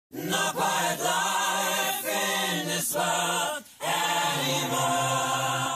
No quiet life in this world anymore.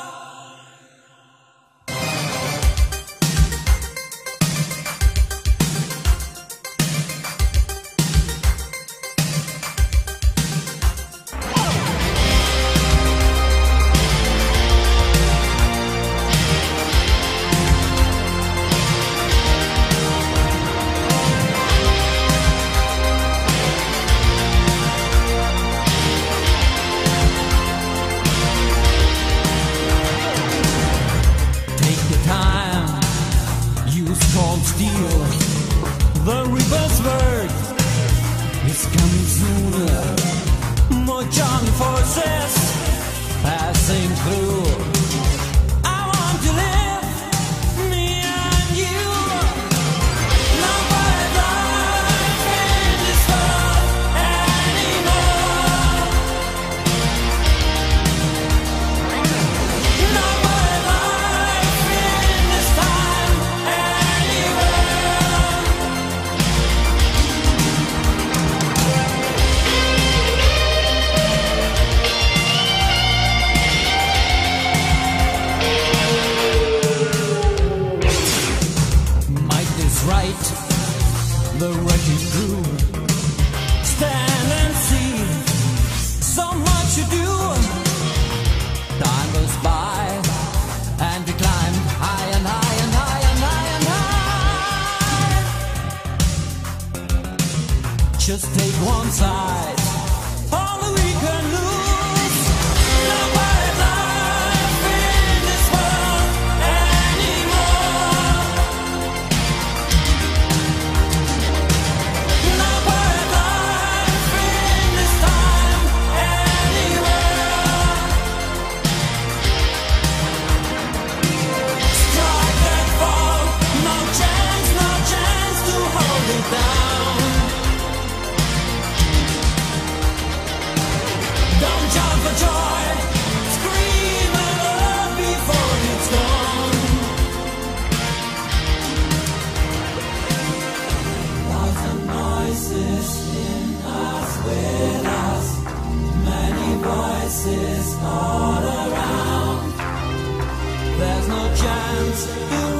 Cold steel, the reaper's word is coming sooner. More John forces passing through. I want to live, me and you. No quiet life in this world anymore. No quiet life in this time. Right, the wrecking crew. Stand and see, so much to do. Time goes by, and we climb high and high and high and high and high. Just take one side, all that we can lose. No quiet life in this world anymore. Voices all around. There's no chance.